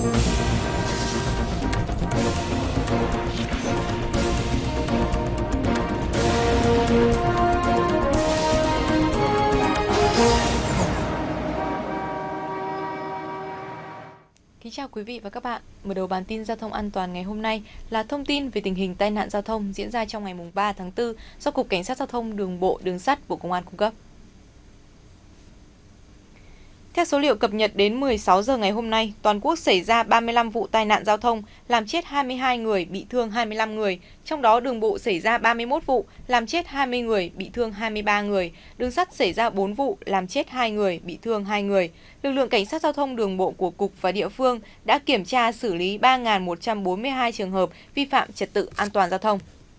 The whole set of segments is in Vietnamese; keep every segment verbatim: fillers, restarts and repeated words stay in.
Kính chào quý vị và các bạn. Mở đầu bản tin giao thông an toàn ngày hôm nay là thông tin về tình hình tai nạn giao thông diễn ra trong ngày ba tháng tư do Cục Cảnh sát Giao thông Đường bộ, Đường sắt, Bộ Công an cung cấp. Theo số liệu cập nhật đến mười sáu giờ ngày hôm nay, toàn quốc xảy ra ba mươi lăm vụ tai nạn giao thông, làm chết hai mươi hai người, bị thương hai mươi lăm người. Trong đó đường bộ xảy ra ba mươi mốt vụ, làm chết hai mươi người, bị thương hai mươi ba người. Đường sắt xảy ra bốn vụ, làm chết hai người, bị thương hai người. Lực lượng Cảnh sát Giao thông Đường bộ của Cục và địa phương đã kiểm tra xử lý ba nghìn một trăm bốn mươi hai trường hợp vi phạm trật tự an toàn giao thông.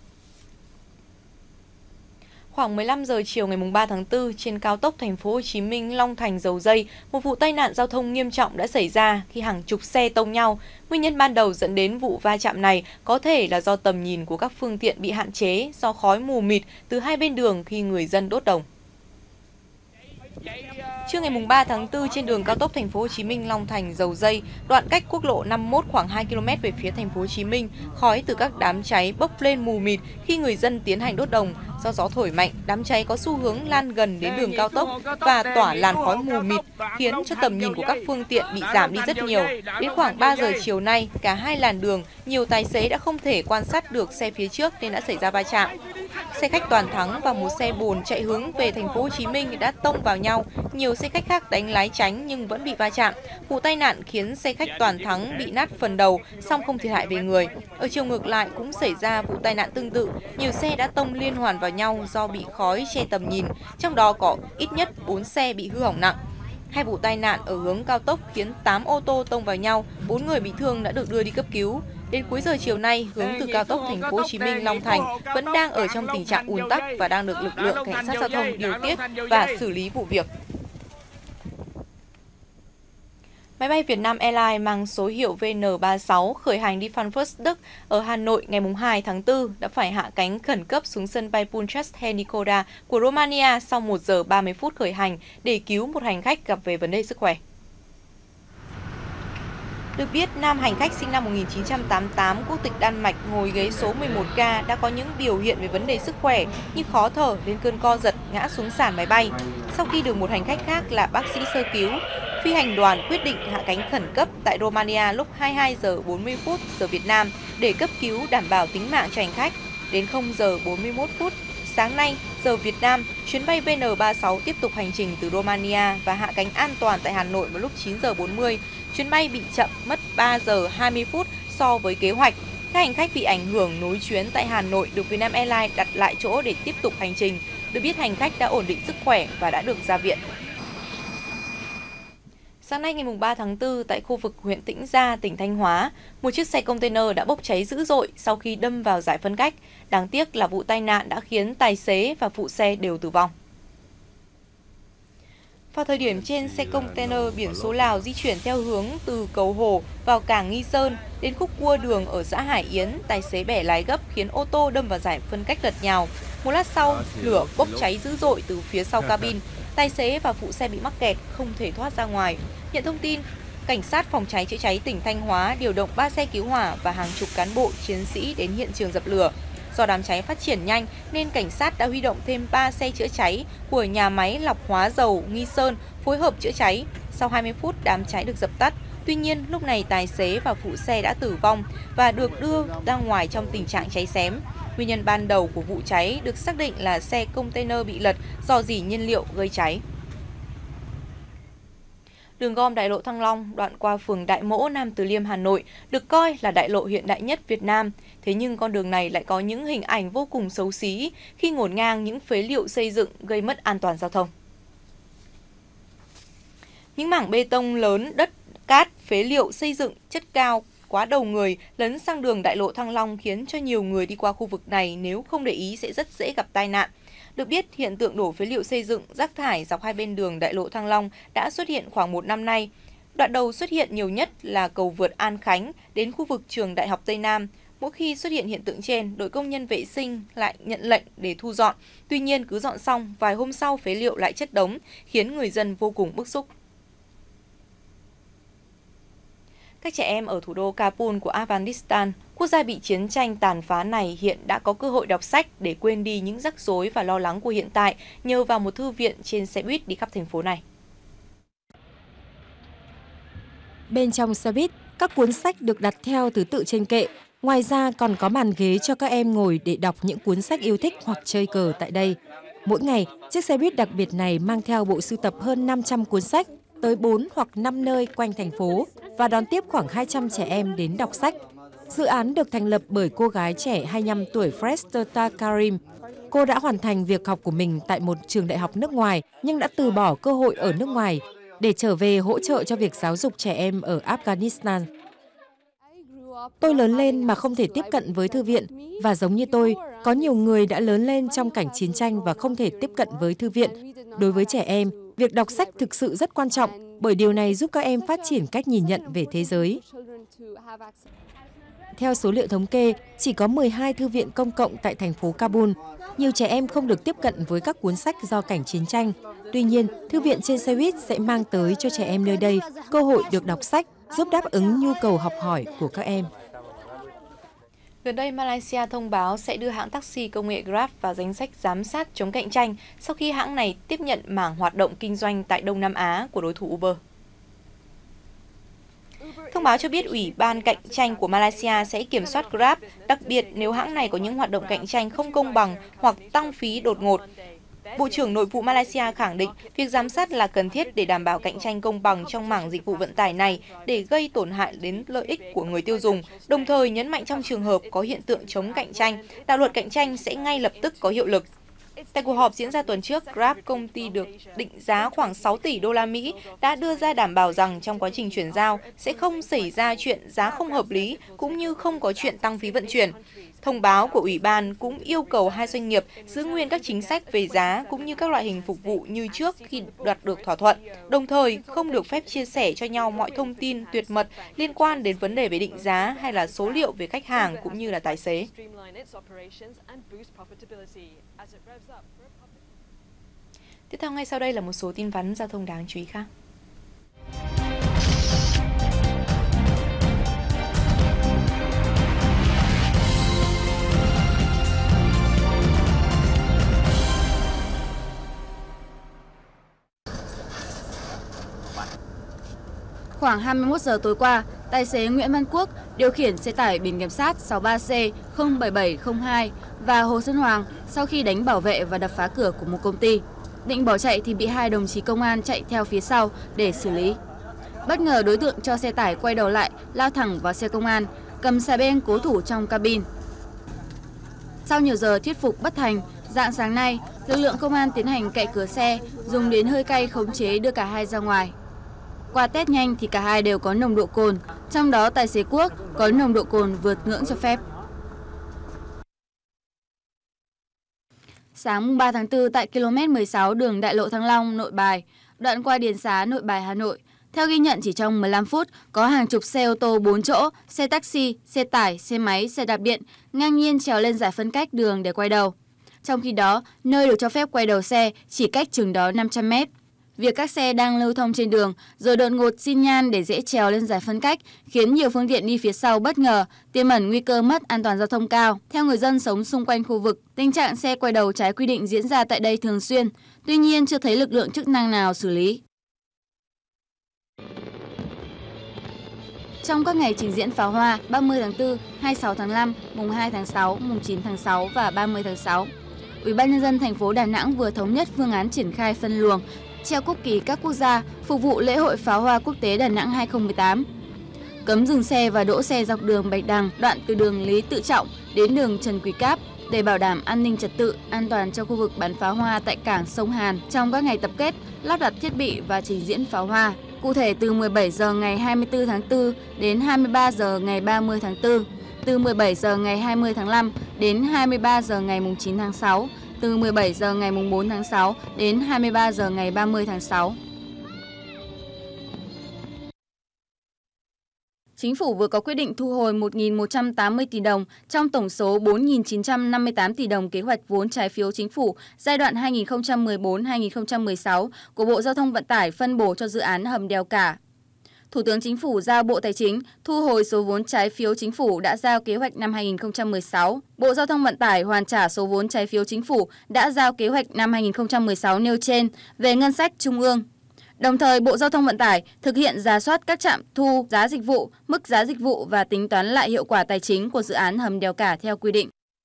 Khoảng mười lăm giờ chiều ngày ba tháng tư, trên cao tốc Thành phố Hồ Chí Minh Long Thành Dầu Giây, một vụ tai nạn giao thông nghiêm trọng đã xảy ra khi hàng chục xe tông nhau. Nguyên nhân ban đầu dẫn đến vụ va chạm này có thể là do tầm nhìn của các phương tiện bị hạn chế do khói mù mịt từ hai bên đường khi người dân đốt đồng. Trưa ngày ba tháng tư, trên đường cao tốc Thành phố Hồ Chí Minh Long Thành Dầu Giây, đoạn cách quốc lộ năm mươi mốt khoảng hai ki lô mét về phía Thành phố Hồ Chí Minh, khói từ các đám cháy bốc lên mù mịt khi người dân tiến hành đốt đồng. Do gió thổi mạnh, đám cháy có xu hướng lan gần đến đường cao tốc và tỏa làn khói mù mịt, khiến cho tầm nhìn của các phương tiện bị giảm đi rất nhiều. Đến khoảng ba giờ chiều nay, cả hai làn đường, nhiều tài xế đã không thể quan sát được xe phía trước nên đã xảy ra va chạm. Xe khách Toàn Thắng và một xe bồn chạy hướng về Thành phố Hồ Chí Minh đã tông vào nhau. Nhiều xe khách khác đánh lái tránh nhưng vẫn bị va chạm. Vụ tai nạn khiến xe khách Toàn Thắng bị nát phần đầu, song không thiệt hại về người. Ở chiều ngược lại cũng xảy ra vụ tai nạn tương tự. Nhiều xe đã tông liên hoàn vào nhau do bị khói che tầm nhìn, trong đó có ít nhất bốn xe bị hư hỏng nặng. Hai vụ tai nạn ở hướng cao tốc khiến tám ô tô tông vào nhau, bốn người bị thương đã được đưa đi cấp cứu. Đến cuối giờ chiều nay, hướng từ cao tốc Thành phố Hồ Chí Minh Long Thành vẫn đang ở trong tình trạng ùn tắc và đang được lực lượng cảnh sát giao thông điều tiết và xử lý vụ việc. Máy bay Vietnam Airlines mang số hiệu V N ba sáu khởi hành đi Frankfurt, Đức ở Hà Nội ngày hai tháng tư đã phải hạ cánh khẩn cấp xuống sân bay Bucharest Nicosia của Romania sau một giờ ba mươi phút khởi hành để cứu một hành khách gặp về vấn đề sức khỏe. Được biết, nam hành khách sinh năm một nghìn chín trăm tám mươi tám, quốc tịch Đan Mạch, ngồi ghế số mười một K đã có những biểu hiện về vấn đề sức khỏe như khó thở đến cơn co giật, ngã xuống sàn máy bay. Sau khi được một hành khách khác là bác sĩ sơ cứu, phi hành đoàn quyết định hạ cánh khẩn cấp tại Romania lúc hai mươi hai giờ bốn mươi phút giờ Việt Nam để cấp cứu đảm bảo tính mạng cho hành khách. Đến không giờ bốn mươi mốt phút sáng nay, giờ Việt Nam, chuyến bay V N ba sáu tiếp tục hành trình từ Romania và hạ cánh an toàn tại Hà Nội vào lúc chín giờ bốn mươi. Chuyến bay bị chậm mất ba giờ hai mươi phút so với kế hoạch. Các hành khách bị ảnh hưởng nối chuyến tại Hà Nội được Vietnam Airlines đặt lại chỗ để tiếp tục hành trình. Được biết hành khách đã ổn định sức khỏe và đã được ra viện. Sáng nay ngày ba tháng tư, tại khu vực huyện Tĩnh Gia, tỉnh Thanh Hóa, một chiếc xe container đã bốc cháy dữ dội sau khi đâm vào giải phân cách. Đáng tiếc là vụ tai nạn đã khiến tài xế và phụ xe đều tử vong. Vào thời điểm trên, xe container biển số Lào di chuyển theo hướng từ cầu Hồ vào cảng Nghi Sơn đến khúc cua đường ở xã Hải Yến, tài xế bẻ lái gấp khiến ô tô đâm vào giải phân cách lật nhào. Một lát sau, lửa bốc cháy dữ dội từ phía sau cabin. Tài xế và phụ xe bị mắc kẹt, không thể thoát ra ngoài. Nhận thông tin, Cảnh sát phòng cháy chữa cháy tỉnh Thanh Hóa điều động ba xe cứu hỏa và hàng chục cán bộ chiến sĩ đến hiện trường dập lửa. Do đám cháy phát triển nhanh nên cảnh sát đã huy động thêm ba xe chữa cháy của nhà máy lọc hóa dầu Nghi Sơn phối hợp chữa cháy. Sau hai mươi phút, đám cháy được dập tắt. Tuy nhiên, lúc này tài xế và phụ xe đã tử vong và được đưa ra ngoài trong tình trạng cháy xém. Nguyên nhân ban đầu của vụ cháy được xác định là xe container bị lật do rỉ nhiên liệu gây cháy. Đường gom đại lộ Thăng Long, đoạn qua phường Đại Mỗ, Nam Từ Liêm, Hà Nội, được coi là đại lộ hiện đại nhất Việt Nam. Thế nhưng con đường này lại có những hình ảnh vô cùng xấu xí khi ngổn ngang những phế liệu xây dựng gây mất an toàn giao thông. Những mảng bê tông lớn, đất, cát, phế liệu xây dựng chất cao quá đầu người lấn sang đường đại lộ Thăng Long khiến cho nhiều người đi qua khu vực này nếu không để ý sẽ rất dễ gặp tai nạn. Được biết, hiện tượng đổ phế liệu xây dựng, rác thải dọc hai bên đường đại lộ Thăng Long đã xuất hiện khoảng một năm nay. Đoạn đầu xuất hiện nhiều nhất là cầu vượt An Khánh đến khu vực trường Đại học Tây Nam. Mỗi khi xuất hiện hiện tượng trên, đội công nhân vệ sinh lại nhận lệnh để thu dọn. Tuy nhiên, cứ dọn xong, vài hôm sau phế liệu lại chất đống, khiến người dân vô cùng bức xúc. Các trẻ em ở thủ đô Kabul của Afghanistan, quốc gia bị chiến tranh tàn phá này hiện đã có cơ hội đọc sách để quên đi những rắc rối và lo lắng của hiện tại nhờ vào một thư viện trên xe buýt đi khắp thành phố này. Bên trong xe buýt, các cuốn sách được đặt theo thứ tự trên kệ. Ngoài ra còn có bàn ghế cho các em ngồi để đọc những cuốn sách yêu thích hoặc chơi cờ tại đây. Mỗi ngày, chiếc xe buýt đặc biệt này mang theo bộ sưu tập hơn năm trăm cuốn sách tới bốn hoặc năm nơi quanh thành phố và đón tiếp khoảng hai trăm trẻ em đến đọc sách. Dự án được thành lập bởi cô gái trẻ hai mươi lăm tuổi Frestata Karim. Cô đã hoàn thành việc học của mình tại một trường đại học nước ngoài nhưng đã từ bỏ cơ hội ở nước ngoài để trở về hỗ trợ cho việc giáo dục trẻ em ở Afghanistan. Tôi lớn lên mà không thể tiếp cận với thư viện và giống như tôi, có nhiều người đã lớn lên trong cảnh chiến tranh và không thể tiếp cận với thư viện. Đối với trẻ em, việc đọc sách thực sự rất quan trọng bởi điều này giúp các em phát triển cách nhìn nhận về thế giới. Theo số liệu thống kê, chỉ có mười hai thư viện công cộng tại thành phố Kabul. Nhiều trẻ em không được tiếp cận với các cuốn sách do cảnh chiến tranh. Tuy nhiên, thư viện trên xe buýt sẽ mang tới cho trẻ em nơi đây cơ hội được đọc sách, giúp đáp ứng nhu cầu học hỏi của các em. Gần đây, Malaysia thông báo sẽ đưa hãng taxi công nghệ Grab vào danh sách giám sát chống cạnh tranh sau khi hãng này tiếp nhận mảng hoạt động kinh doanh tại Đông Nam Á của đối thủ Uber. Thông báo cho biết Ủy ban cạnh tranh của Malaysia sẽ kiểm soát Grab, đặc biệt nếu hãng này có những hoạt động cạnh tranh không công bằng hoặc tăng phí đột ngột. Bộ trưởng Nội vụ Malaysia khẳng định việc giám sát là cần thiết để đảm bảo cạnh tranh công bằng trong mảng dịch vụ vận tải này để gây tổn hại đến lợi ích của người tiêu dùng, đồng thời nhấn mạnh trong trường hợp có hiện tượng chống cạnh tranh, đạo luật cạnh tranh sẽ ngay lập tức có hiệu lực. Tại cuộc họp diễn ra tuần trước, Grab, công ty được định giá khoảng sáu tỷ đô la Mỹ, đã đưa ra đảm bảo rằng trong quá trình chuyển giao sẽ không xảy ra chuyện giá không hợp lý cũng như không có chuyện tăng phí vận chuyển. Thông báo của Ủy ban cũng yêu cầu hai doanh nghiệp giữ nguyên các chính sách về giá cũng như các loại hình phục vụ như trước khi đạt được thỏa thuận, đồng thời không được phép chia sẻ cho nhau mọi thông tin tuyệt mật liên quan đến vấn đề về định giá hay là số liệu về khách hàng cũng như là tài xế. Tiếp theo ngay sau đây là một số tin vắn giao thông đáng chú ý khác. Khoảng hai mươi mốt giờ tối qua, tài xế Nguyễn Văn Quốc điều khiển xe tải biển kiểm soát sáu ba C không bảy bảy không hai và Hồ Xuân Hoàng sau khi đánh bảo vệ và đập phá cửa của một công ty. Định bỏ chạy thì bị hai đồng chí công an chạy theo phía sau để xử lý. Bất ngờ đối tượng cho xe tải quay đầu lại, lao thẳng vào xe công an, cầm xà beng cố thủ trong cabin. Sau nhiều giờ thuyết phục bất thành, rạng sáng nay, lực lượng công an tiến hành cậy cửa xe, dùng đến hơi cay khống chế đưa cả hai ra ngoài. Qua test nhanh thì cả hai đều có nồng độ cồn, trong đó tài xế Quốc có nồng độ cồn vượt ngưỡng cho phép. Sáng ba tháng tư tại ki lô mét mười sáu đường đại lộ Thăng Long, Nội Bài, đoạn qua Điền Xá, Nội Bài, Hà Nội. Theo ghi nhận chỉ trong mười lăm phút, có hàng chục xe ô tô bốn chỗ, xe taxi, xe tải, xe máy, xe đạp điện ngang nhiên trèo lên giải phân cách đường để quay đầu. Trong khi đó, nơi được cho phép quay đầu xe chỉ cách chừng đó năm trăm mét. Việc các xe đang lưu thông trên đường rồi đột ngột xin nhan để dễ trèo lên giải phân cách khiến nhiều phương tiện đi phía sau bất ngờ, tiềm ẩn nguy cơ mất an toàn giao thông cao. Theo người dân sống xung quanh khu vực, tình trạng xe quay đầu trái quy định diễn ra tại đây thường xuyên, tuy nhiên chưa thấy lực lượng chức năng nào xử lý. Trong các ngày trình diễn pháo hoa ba mươi tháng tư, hai mươi sáu tháng năm, mùng hai tháng sáu, mùng chín tháng sáu và ba mươi tháng sáu, Ủy ban nhân dân thành phố Đà Nẵng vừa thống nhất phương án triển khai phân luồng treo quốc kỳ các quốc gia phục vụ lễ hội pháo hoa quốc tế Đà Nẵng hai không một tám. Cấm dừng xe và đỗ xe dọc đường Bạch Đằng, đoạn từ đường Lý Tự Trọng đến đường Trần Quý Cáp để bảo đảm an ninh trật tự, an toàn cho khu vực bắn pháo hoa tại cảng sông Hàn trong các ngày tập kết, lắp đặt thiết bị và trình diễn pháo hoa. Cụ thể từ mười bảy giờ ngày hai mươi tư tháng tư đến hai mươi ba giờ ngày ba mươi tháng tư, từ mười bảy giờ ngày hai mươi tháng năm đến hai mươi ba giờ ngày chín tháng sáu, từ mười bảy giờ ngày bốn tháng sáu đến hai mươi ba giờ ngày ba mươi tháng sáu. Chính phủ vừa có quyết định thu hồi một nghìn một trăm tám mươi tỷ đồng trong tổng số bốn nghìn chín trăm năm mươi tám tỷ đồng kế hoạch vốn trái phiếu chính phủ giai đoạn hai nghìn không trăm mười bốn đến hai nghìn không trăm mười sáu của Bộ Giao thông Vận tải phân bổ cho dự án hầm đèo Cả. Thủ tướng Chính phủ giao Bộ Tài chính thu hồi số vốn trái phiếu Chính phủ đã giao kế hoạch năm hai nghìn không trăm mười sáu. Bộ Giao thông Vận tải hoàn trả số vốn trái phiếu Chính phủ đã giao kế hoạch năm hai nghìn không trăm mười sáu nêu trên về ngân sách trung ương. Đồng thời, Bộ Giao thông Vận tải thực hiện rà soát các trạm thu giá dịch vụ, mức giá dịch vụ và tính toán lại hiệu quả tài chính của dự án hầm đèo cả theo quy định.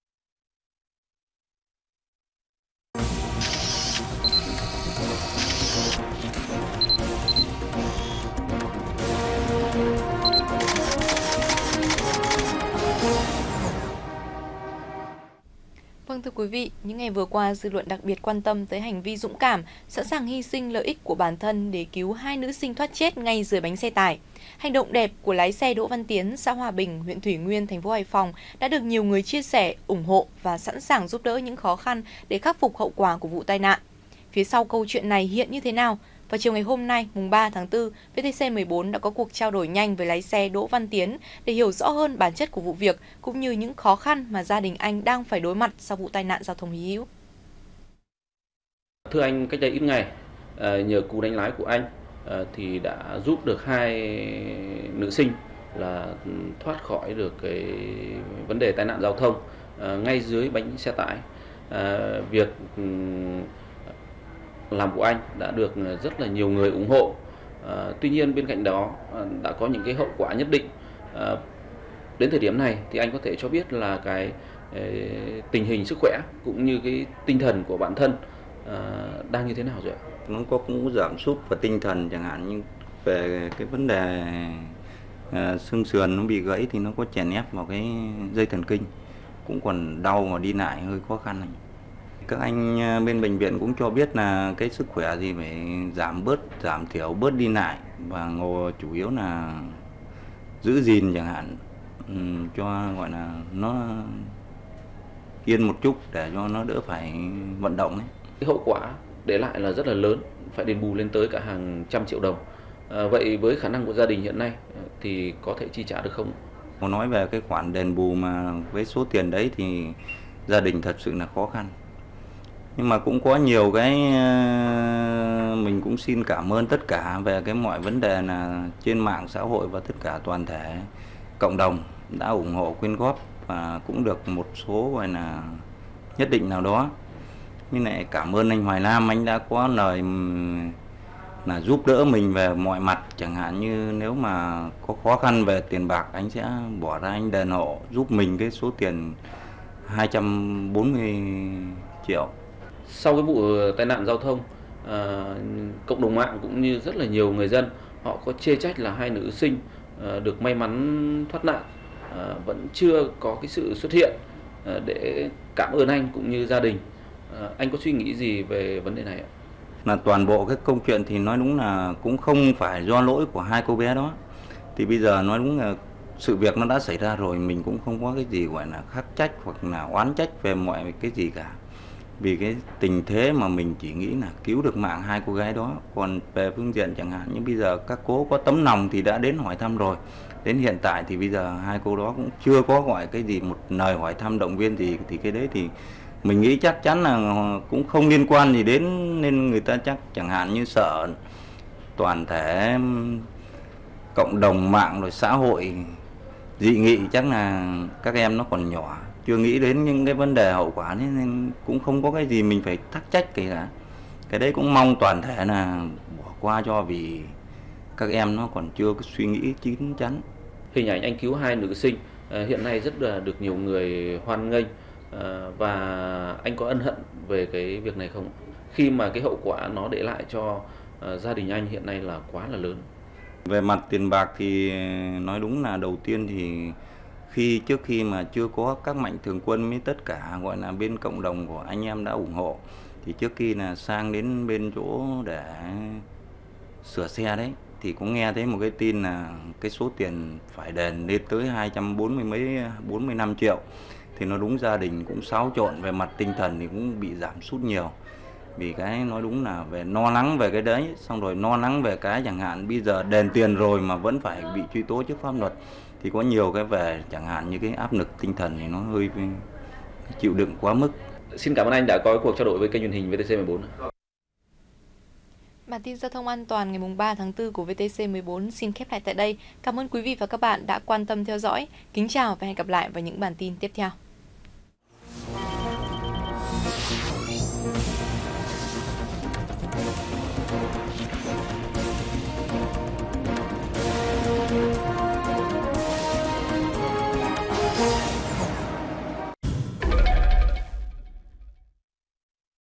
Vâng, thưa quý vị, những ngày vừa qua, dư luận đặc biệt quan tâm tới hành vi dũng cảm, sẵn sàng hy sinh lợi ích của bản thân để cứu hai nữ sinh thoát chết ngay dưới bánh xe tải. Hành động đẹp của lái xe Đỗ Văn Tiến, xã Hòa Bình, huyện Thủy Nguyên, thành phố Hải Phòng đã được nhiều người chia sẻ, ủng hộ và sẵn sàng giúp đỡ những khó khăn để khắc phục hậu quả của vụ tai nạn. Phía sau câu chuyện này hiện như thế nào? Vào chiều ngày hôm nay, mùng ba tháng tư, vê tê xê mười bốn đã có cuộc trao đổi nhanh với lái xe Đỗ Văn Tiến để hiểu rõ hơn bản chất của vụ việc, cũng như những khó khăn mà gia đình anh đang phải đối mặt sau vụ tai nạn giao thông hy hữu. Thưa anh, cách đây ít ngày, nhờ cú đánh lái của anh thì đã giúp được hai nữ sinh là thoát khỏi được cái vấn đề tai nạn giao thông ngay dưới bánh xe tải. Việc làm của anh đã được rất là nhiều người ủng hộ. À, tuy nhiên bên cạnh đó đã có những cái hậu quả nhất định. À, đến thời điểm này thì anh có thể cho biết là cái e, tình hình sức khỏe cũng như cái tinh thần của bản thân à, đang như thế nào rồi ạ? Nó có cũng giảm sút và tinh thần, chẳng hạn như về cái vấn đề à, xương sườn nó bị gãy thì nó có chèn ép vào cái dây thần kinh, cũng còn đau mà đi lại hơi khó khăn này. Các anh bên bệnh viện cũng cho biết là cái sức khỏe thì phải giảm bớt, giảm thiểu bớt đi lại và ngồi chủ yếu là giữ gìn chẳng hạn, um, cho gọi là nó yên một chút để cho nó đỡ phải vận động đấy. Cái hậu quả để lại là rất là lớn, phải đền bù lên tới cả hàng trăm triệu đồng. À, vậy với khả năng của gia đình hiện nay thì có thể chi trả được không? Muốn nói về cái khoản đền bù mà với số tiền đấy thì gia đình thật sự là khó khăn. Nhưng mà cũng có nhiều cái mình cũng xin cảm ơn tất cả về cái mọi vấn đề là trên mạng xã hội và tất cả toàn thể cộng đồng đã ủng hộ quyên góp và cũng được một số gọi là nhất định nào đó. Như này cảm ơn anh Hoài Nam, anh đã có lời là giúp đỡ mình về mọi mặt, chẳng hạn như nếu mà có khó khăn về tiền bạc anh sẽ bỏ ra anh đền hộ giúp mình cái số tiền hai trăm bốn mươi triệu. Sau cái vụ tai nạn giao thông, à, cộng đồng mạng cũng như rất là nhiều người dân họ có chê trách là hai nữ sinh à, được may mắn thoát nạn à, vẫn chưa có cái sự xuất hiện à, để cảm ơn anh cũng như gia đình. À, anh có suy nghĩ gì về vấn đề này ạ? Là toàn bộ cái câu chuyện thì nói đúng là cũng không phải do lỗi của hai cô bé đó. Thì bây giờ nói đúng là sự việc nó đã xảy ra rồi, mình cũng không có cái gì gọi là khắc trách hoặc là oán trách về mọi cái gì cả. Vì cái tình thế mà mình chỉ nghĩ là cứu được mạng hai cô gái đó. Còn về phương diện chẳng hạn như bây giờ các cô có tấm lòng thì đã đến hỏi thăm rồi. Đến hiện tại thì bây giờ hai cô đó cũng chưa có gọi cái gì một lời hỏi thăm động viên gì. Thì cái đấy thì mình nghĩ chắc chắn là cũng không liên quan gì đến, nên người ta chắc chẳng hạn như sợ toàn thể cộng đồng mạng rồi xã hội dị nghị chắc là các em nó còn nhỏ, chưa nghĩ đến những cái vấn đề hậu quả nên cũng không có cái gì mình phải thắc trách cả. Cái đấy cũng mong toàn thể là bỏ qua cho, vì các em nó còn chưa có suy nghĩ chín chắn. Hình ảnh anh cứu hai nữ sinh hiện nay rất là được nhiều người hoan nghênh, và anh có ân hận về cái việc này không? Khi mà cái hậu quả nó để lại cho gia đình anh hiện nay là quá là lớn. Về mặt tiền bạc thì nói đúng là đầu tiên thì khi trước khi mà chưa có các mạnh thường quân với tất cả gọi là bên cộng đồng của anh em đã ủng hộ, thì trước khi là sang đến bên chỗ để sửa xe đấy thì cũng nghe thấy một cái tin là cái số tiền phải đền lên tới hai trăm bốn mươi mấy bốn mươi lăm triệu. Thì nó đúng gia đình cũng xáo trộn, về mặt tinh thần thì cũng bị giảm sút nhiều. Vì cái nói đúng là về lo lắng về cái đấy, xong rồi lo lắng về cái chẳng hạn bây giờ đền tiền rồi mà vẫn phải bị truy tố trước pháp luật, thì có nhiều cái về chẳng hạn như cái áp lực tinh thần thì nó hơi chịu đựng quá mức. Xin cảm ơn anh đã có cuộc trao đổi với kênh truyền hình vê tê xê mười bốn. Bản tin giao thông an toàn ngày ba tháng tư của vê tê xê mười bốn xin khép lại tại đây. Cảm ơn quý vị và các bạn đã quan tâm theo dõi. Kính chào và hẹn gặp lại vào những bản tin tiếp theo.